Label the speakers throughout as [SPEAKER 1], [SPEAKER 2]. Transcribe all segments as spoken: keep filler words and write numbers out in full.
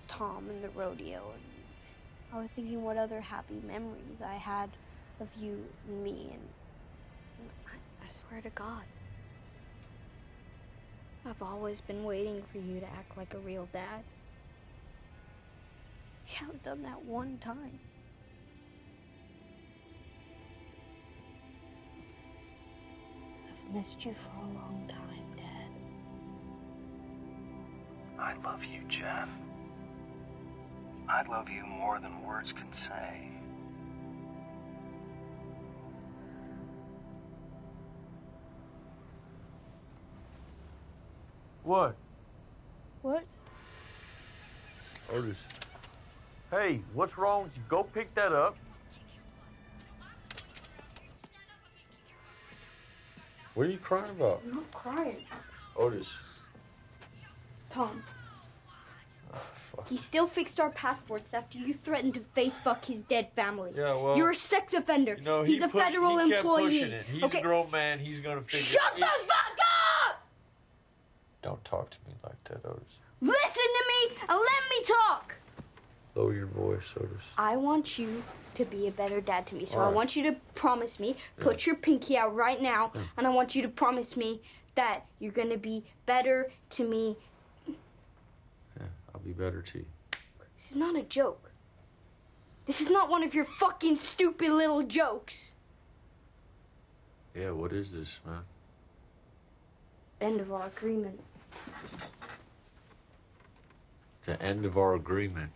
[SPEAKER 1] Tom and the rodeo, and I was thinking what other happy memories I had of you and me, and, and I, I swear to God, I've always been waiting for you to act like a real dad. You haven't done that one time. I've missed you for a long time, Dad.
[SPEAKER 2] I love you, Jeff. I love you more than words can say.
[SPEAKER 3] What?
[SPEAKER 1] What?
[SPEAKER 3] Otis. Hey, what's wrong with you? Go pick that up. What are you crying about?
[SPEAKER 1] I'm not crying.
[SPEAKER 3] Otis.
[SPEAKER 1] Tom.
[SPEAKER 3] Oh, fuck.
[SPEAKER 1] He still fixed our passports after you threatened to face fuck his dead family.
[SPEAKER 3] Yeah, well...
[SPEAKER 1] You're a sex offender.
[SPEAKER 3] You know,
[SPEAKER 1] He's
[SPEAKER 3] he
[SPEAKER 1] a
[SPEAKER 3] push,
[SPEAKER 1] federal
[SPEAKER 3] he
[SPEAKER 1] employee.
[SPEAKER 3] Kept pushing it. He's
[SPEAKER 1] okay.
[SPEAKER 3] a grown man. He's gonna figure
[SPEAKER 1] Shut
[SPEAKER 3] it.
[SPEAKER 1] the fuck up!
[SPEAKER 3] Don't talk to me like that, Otis.
[SPEAKER 1] Listen to me and let me talk.
[SPEAKER 3] Lower your voice, Otis.
[SPEAKER 1] I want you to be a better dad to me. So
[SPEAKER 3] All right.
[SPEAKER 1] I want you to promise me, put
[SPEAKER 3] Yeah.
[SPEAKER 1] your pinky out right now,
[SPEAKER 3] Yeah.
[SPEAKER 1] and I want you to promise me that you're going to be better to me.
[SPEAKER 3] Yeah, I'll be better to you.
[SPEAKER 1] This is not a joke. This is not one of your fucking stupid little jokes.
[SPEAKER 3] Yeah, what is this, man?
[SPEAKER 1] End of our agreement.
[SPEAKER 3] The end of our agreement.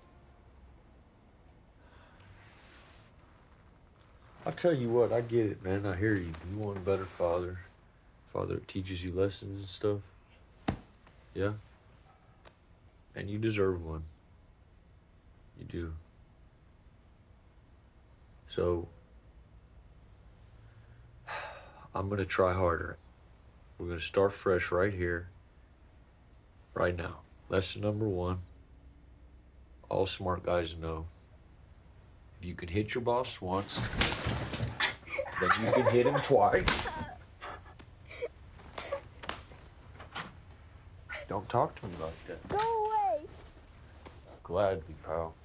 [SPEAKER 3] I'll tell you what, I get it, man. I hear you. You want a better father. Father that teaches you lessons and stuff. Yeah? And you deserve one. You do. So, I'm going to try harder. We're going to start fresh right here, right now. Lesson number one. All smart guys know. If you can hit your boss once, then you can hit him twice. Don't talk to me like that.
[SPEAKER 1] Go away.
[SPEAKER 3] Gladly, pal.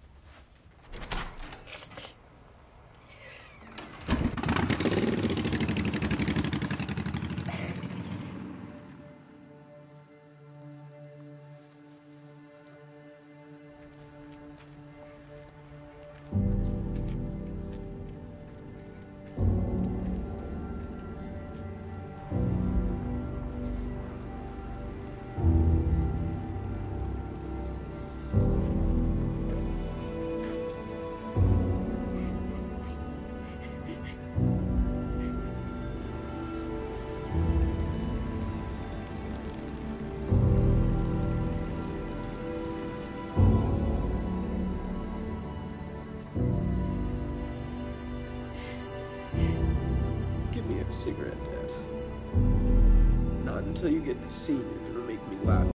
[SPEAKER 4] Give me a cigarette, Dad. Not until you get the scene, you're gonna make me laugh.